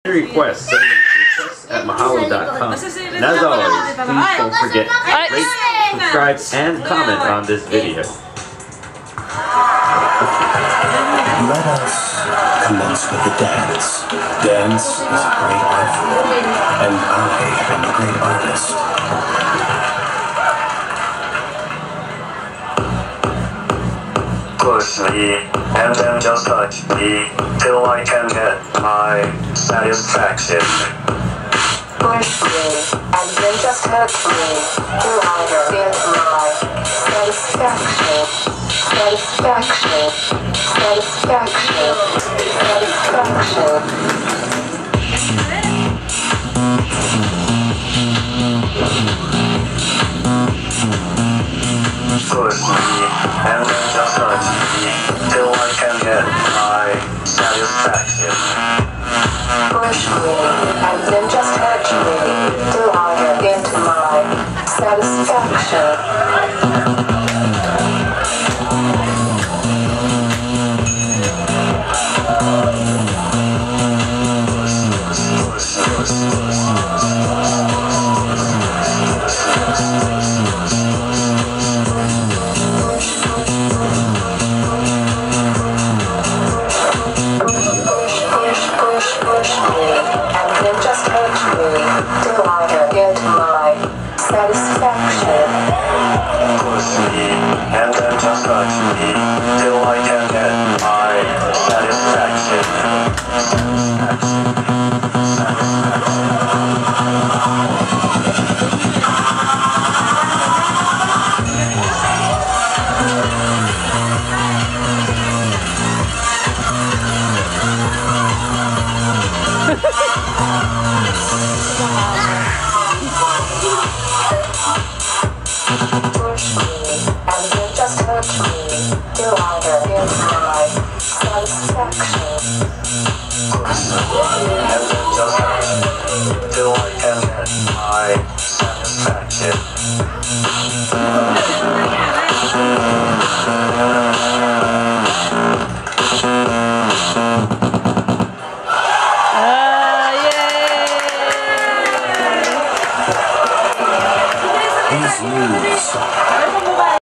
requests, send them to requests@mahalo.com. And as always, please don't forget to rate, subscribe, and comment on this video. Let us commence with the dance. Dance is a great art form, and I am a great artist. Push me, and then just touch me, till I can get my satisfaction. Push me, and then just touch me, till I get my satisfaction. Satisfaction. Satisfaction. Satisfaction. Push me, and then just touch me, till I can get my satisfaction. Push me, and then just touch me, till I get my satisfaction. Satisfaction. Push me, and then just touch me, till I can get my satisfaction. Push me, and then just touch me, till I get my satisfaction. Push me, and then just touch me, till I can get my satisfaction.